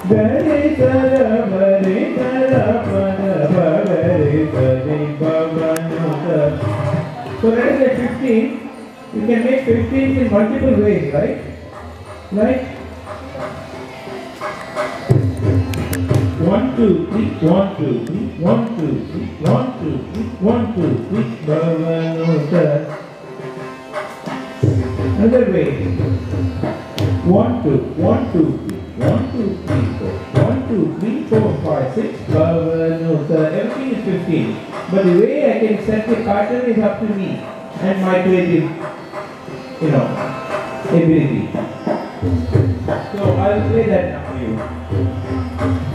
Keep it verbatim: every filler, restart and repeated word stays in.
Gare Sara Bare Sara Pada Bagare Sari Bhavanuta. So let us say fifteen. You can make fifteen in multiple ways, right? Right? One, two, three, one, two, three, one, two, three, one, two, three, one, two, three, Bhavanuta. Another way. One, two, one, two, three, one, two, three, four, one, two, three, four, five, six, Bhavanuta. Everything is fifteen. But the way I can set the pattern is up to me and my creative, you know, ability. So I'll play that now for you.